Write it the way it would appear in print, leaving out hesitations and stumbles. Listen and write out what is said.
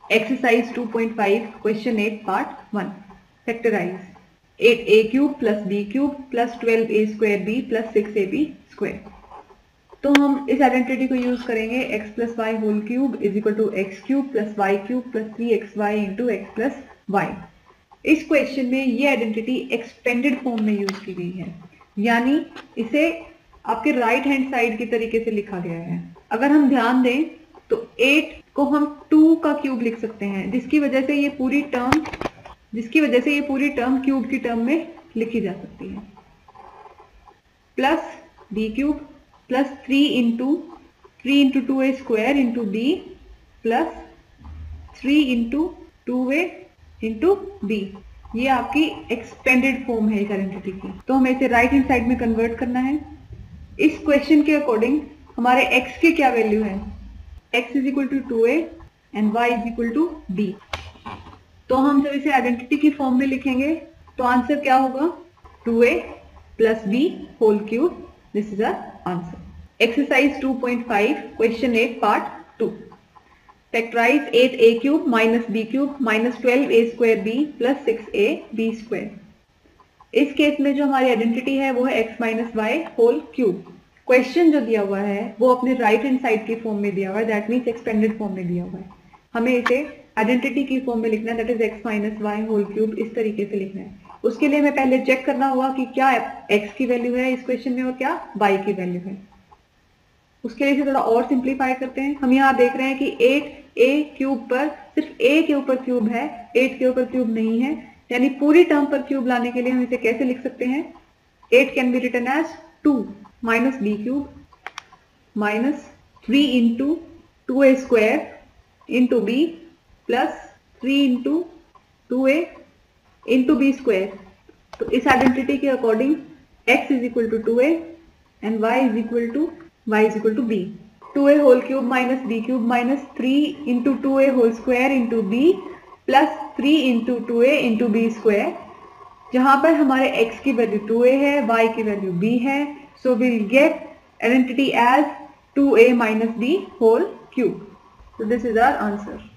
Exercise 2.5 question 8 part 1. Factorize 8a cube plus b cube plus 12a square b plus 6ab square. तो हम इस identity को use करेंगे x plus Y whole cube is equal to X cube plus Y cube plus 3xy into X plus Y. इस question में ये identity expanded form में use की गई है, यानी इसे आपके राइट हैंड साइड के तरीके से लिखा गया है. अगर हम ध्यान दें तो 8 को हम 2 का क्यूब लिख सकते हैं, जिसकी वजह से ये पूरी टर्म क्यूब की टर्म में लिखी जा सकती है. Plus B cube plus 3 into 2a square into B plus 3 into 2a into B. ये आपकी एक्सपेंडेड फॉर्म है इस आइडेंटिटी की. तो हमें इसे राइट हैंड साइड में कन्वर्ट करना है. इस क्वेश्चन के अकॉर्डिंग हमारे x की क्या वैल्यू है? x is equal to 2a and y is equal to b. तो हम जब इसे आइडेंटिटी की फॉर्म में लिखेंगे तो आंसर क्या होगा? 2a plus b whole cube. This is our answer. Exercise 2.5 question 8 part 2. Factorise 8a cube minus b cube minus 12a square b plus 6ab square. इस केस में जो हमारी आइडेंटिटी है वो है x minus Y whole cube. Question जो दिया हुआ है वो अपने राइट हैंड साइड की फॉर्म में दिया हुआ है, दैट मीन्स एक्सपेंडेड फॉर्म में दिया हुआ है. हमें इसे आइडेंटिटी की फॉर्म में लिखना है, that is x minus Y whole cube. इस तरीके से लिखना है. उसके लिए हमें पहले चेक करना होगा कि क्या x की वैल्यू है इस क्वेश्चन में और क्या y की वैल्यू है. उसके लिए थोड़ा और सिंप्लीफाई करते हैं. हम यहाँ देख रहे हैं कि 8a क्यूब पर सिर्फ a के ऊपर क्यूब है, 8 के ऊपर क्यूब नहीं है, यानी पूरी टर्म पर क्यूब लाने के लिए हम इसे कैसे लिख सकते हैं? 8 can be written as 2 minus B cube minus 3 into 2a square into B plus 3 into 2a into B square. तो इस आइडेंटिटी के according x is equal to 2a and y is equal to b. 2a whole cube minus b cube minus 3 into 2a whole square into b plus 3 into 2a into B square. जहां पर हमारे x की value 2a है, y की value b है, so we'll get identity as 2a minus b whole cube. So this is our answer.